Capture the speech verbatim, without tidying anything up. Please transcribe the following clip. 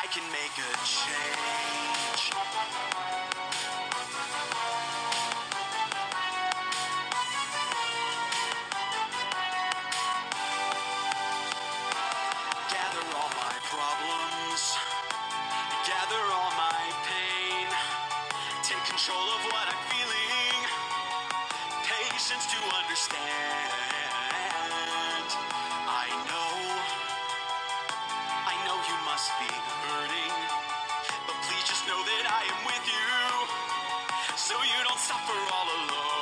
I can make a change. Gather all my problems, gather all my pain, take control of what I'm feeling, patience to understand. I know, I know you must be hurting, but please just know that I am with you, so you don't suffer all alone.